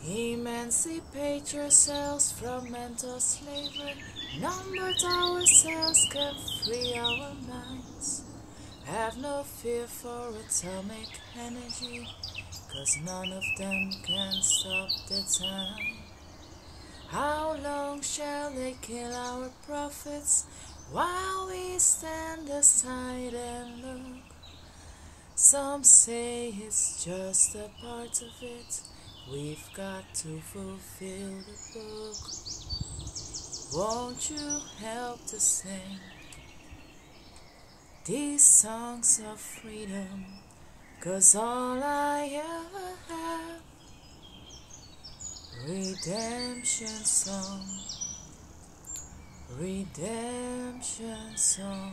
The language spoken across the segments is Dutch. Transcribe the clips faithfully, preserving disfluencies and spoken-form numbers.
Emancipate yourselves from mental slavery. None but ourselves can free our minds. Have no fear for atomic energy, 'cause none of them can stop the time. How long shall they kill our prophets while we stand aside and look? Some say it's just a part of it. We've got to fulfill the book. Won't you help to sing these songs of freedom? 'Cause all I ever have, redemption song, redemption song.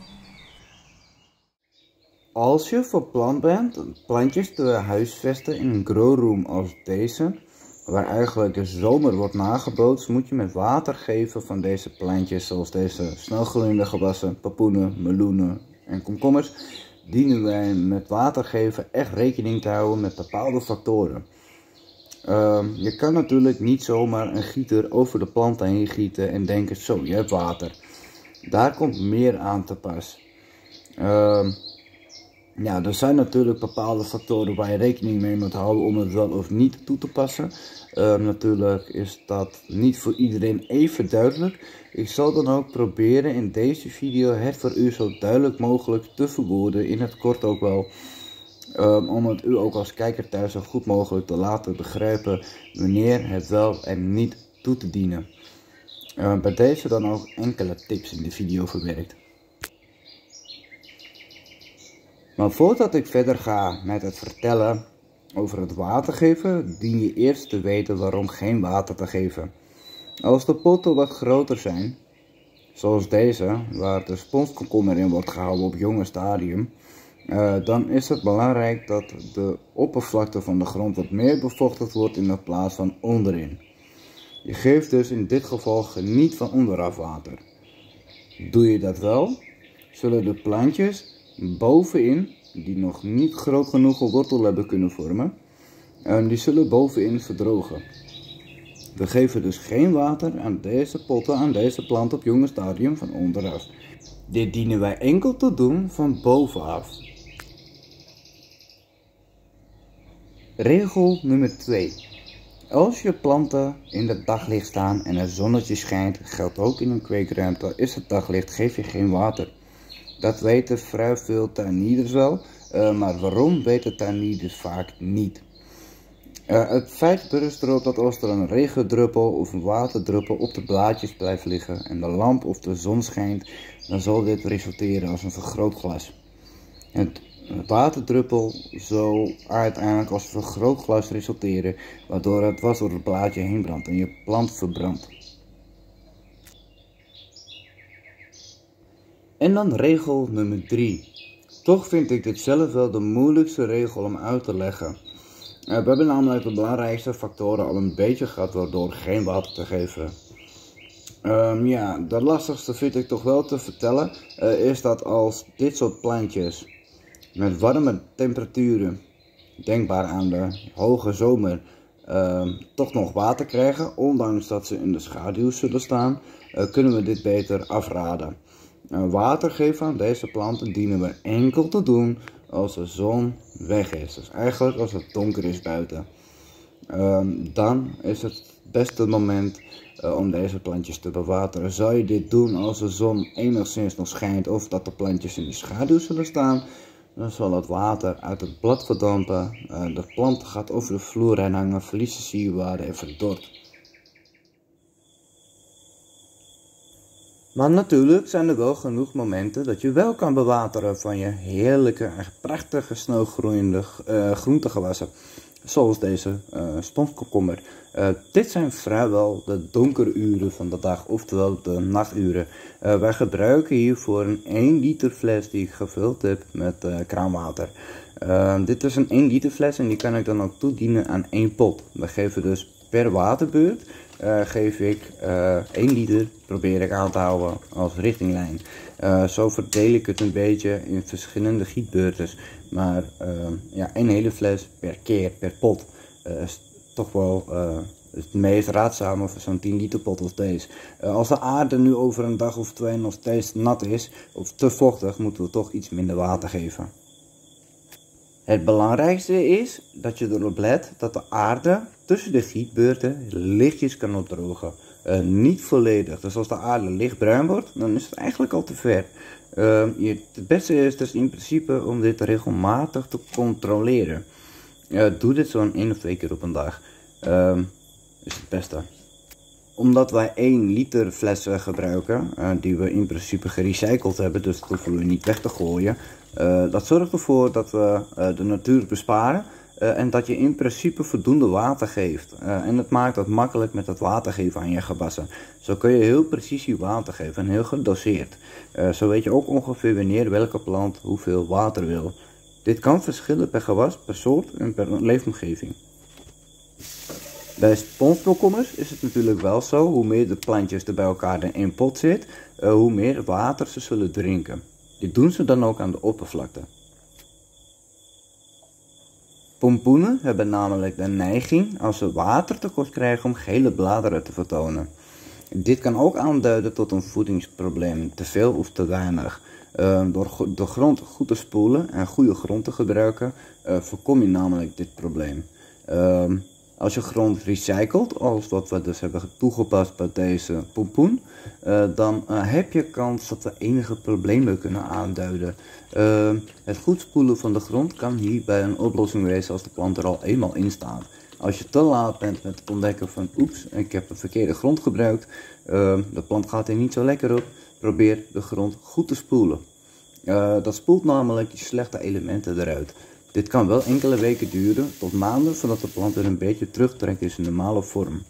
Als je van plan bent plantjes te huisvesten in een growroom als deze, waar eigenlijk de zomer wordt nagebootst, moet je met water geven van deze plantjes, zoals deze snelgroeiende gewassen, papoenen, meloenen en komkommers, dienen wij met water geven echt rekening te houden met bepaalde factoren. Uh, je kan natuurlijk niet zomaar een gieter over de planten heen gieten en denken, zo, je hebt water. Daar komt meer aan te pas. Uh, Ja, er zijn natuurlijk bepaalde factoren waar je rekening mee moet houden om het wel of niet toe te passen. Uh, natuurlijk is dat niet voor iedereen even duidelijk. Ik zal dan ook proberen in deze video het voor u zo duidelijk mogelijk te verwoorden, in het kort ook wel. Um, om het u ook als kijker thuis zo goed mogelijk te laten begrijpen wanneer het wel en niet toe te dienen. Uh, bij deze dan ook enkele tips in de video verwerkt. Maar voordat ik verder ga met het vertellen over het water geven, dien je eerst te weten waarom geen water te geven. Als de potten wat groter zijn, zoals deze, waar de sponskomkommer in wordt gehouden op jonge stadium, uh, dan is het belangrijk dat de oppervlakte van de grond wat meer bevochtigd wordt in plaats van onderin. Je geeft dus in dit geval niet van onderaf water. Doe je dat wel, zullen de plantjes bovenin, die nog niet groot genoeg een wortel hebben kunnen vormen, en die zullen bovenin verdrogen. We geven dus geen water aan deze potten, aan deze plant op jonge stadium van onderaf. Dit dienen wij enkel te doen van bovenaf. Regel nummer twee. Als je planten in het daglicht staan en het zonnetje schijnt, geldt ook in een kweekruimte, is het daglicht, geef je geen water. Dat weten vrij veel tuinierders wel, uh, maar waarom weten tuinierders vaak niet? Uh, het feit berust erop dat als er een regendruppel of een waterdruppel op de blaadjes blijft liggen en de lamp of de zon schijnt, dan zal dit resulteren als een vergrootglas. Het waterdruppel zal uiteindelijk als een vergrootglas resulteren, waardoor het was door het blaadje heen brandt en je plant verbrandt. En dan regel nummer drie. Toch vind ik dit zelf wel de moeilijkste regel om uit te leggen. Uh, we hebben namelijk de belangrijkste factoren al een beetje gehad waardoor geen water te geven. Um, ja, de lastigste vind ik toch wel te vertellen uh, is dat als dit soort plantjes met warme temperaturen, denkbaar aan de hoge zomer, uh, toch nog water krijgen, ondanks dat ze in de schaduw zullen staan, uh, kunnen we dit beter afraden. Uh, water geven aan deze planten dienen we enkel te doen als de zon weg is. Dus eigenlijk als het donker is buiten. Um, dan is het beste moment uh, om deze plantjes te bewateren. Zou je dit doen als de zon enigszins nog schijnt of dat de plantjes in de schaduw zullen staan, dan zal het water uit het blad verdampen. Uh, de plant gaat over de vloer heen hangen, verliest de sierwaarde en verdort. Maar natuurlijk zijn er wel genoeg momenten dat je wel kan bewateren van je heerlijke en prachtige snelgroeiende uh, groentegewassen. Zoals deze uh, sponskomkommer. Uh, dit zijn vrijwel de donkere uren van de dag, oftewel de nachturen. Uh, wij gebruiken hiervoor een één liter fles die ik gevuld heb met uh, kraanwater. Uh, dit is een één liter fles en die kan ik dan ook toedienen aan één pot. We geven dus per waterbeurt uh, geef ik uh, één liter, probeer ik aan te houden als richtinglijn. Uh, zo verdeel ik het een beetje in verschillende gietbeurten. Maar uh, ja, één hele fles per keer, per pot, uh, is toch wel uh, Het meest raadzame voor zo'n tien liter pot als deze. Uh, als de aarde nu over een dag of twee nog steeds nat is of te vochtig, moeten we toch iets minder water geven. Het belangrijkste is dat je erop let dat de aarde tussen de gietbeurten lichtjes kan opdrogen. Uh, niet volledig. Dus als de aarde lichtbruin wordt, dan is het eigenlijk al te ver. Uh, je, het beste is dus in principe om dit regelmatig te controleren. Uh, doe dit zo'n één of twee keer op een dag. Uh, is het beste. Omdat wij één liter flessen gebruiken, uh, die we in principe gerecycled hebben, dus dat hoeven we niet weg te gooien. Uh, dat zorgt ervoor dat we uh, de natuur besparen uh, en dat je in principe voldoende water geeft. Uh, en het maakt het makkelijk met het water geven aan je gewassen. Zo kun je heel precies je water geven en heel gedoseerd. Uh, zo weet je ook ongeveer wanneer welke plant hoeveel water wil. Dit kan verschillen per gewas, per soort en per leefomgeving. Bij sponsbloemkommers is het natuurlijk wel zo, hoe meer de plantjes er bij elkaar in één pot zit, uh, hoe meer water ze zullen drinken. Dit doen ze dan ook aan de oppervlakte. Pompoenen hebben namelijk de neiging als ze watertekort krijgen om gele bladeren te vertonen. Dit kan ook aanduiden tot een voedingsprobleem, te veel of te weinig. Uh, door de grond goed te spoelen en goede grond te gebruiken, uh, voorkom je namelijk dit probleem. Uh, Als je grond recycelt, als wat we dus hebben toegepast bij deze pompoen, uh, dan uh, heb je kans dat we enige problemen kunnen aanduiden. Uh, het goed spoelen van de grond kan hierbij een oplossing wezen als de plant er al eenmaal in staat. Als je te laat bent met het ontdekken van oeps, ik heb een verkeerde grond gebruikt, uh, de plant gaat er niet zo lekker op, probeer de grond goed te spoelen. Uh, dat spoelt namelijk die slechte elementen eruit. Dit kan wel enkele weken duren, tot maanden, voordat de plant weer een beetje terugtrekt in zijn normale vorm.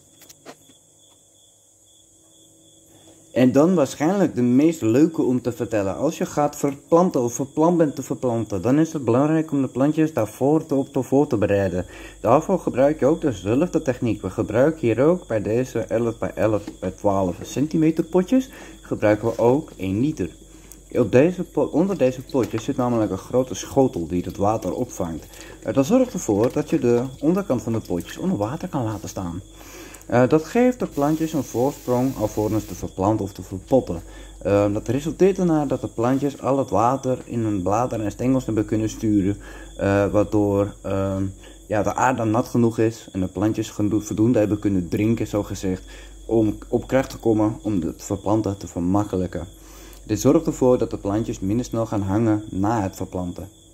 En dan waarschijnlijk de meest leuke om te vertellen. Als je gaat verplanten of verplant bent te verplanten, dan is het belangrijk om de plantjes daarvoor te, op te voor te bereiden. Daarvoor gebruik je ook dezelfde techniek. We gebruiken hier ook bij deze elf bij elf bij twaalf centimeter potjes, gebruiken we ook één liter. Op deze pot, onder deze potjes zit namelijk een grote schotel die het water opvangt. Uh, dat zorgt ervoor dat je de onderkant van de potjes onder water kan laten staan. Uh, dat geeft de plantjes een voorsprong alvorens te verplanten of te verpotten. Uh, dat resulteert erna dat de plantjes al het water in hun bladeren en stengels hebben kunnen sturen. Uh, waardoor uh, ja, de aarde nat genoeg is en de plantjes voldoende hebben kunnen drinken, zo gezegd, om op kracht te komen om het verplanten te vermakkelijken. Dit zorgt ervoor dat de plantjes minder snel gaan hangen na het verplanten.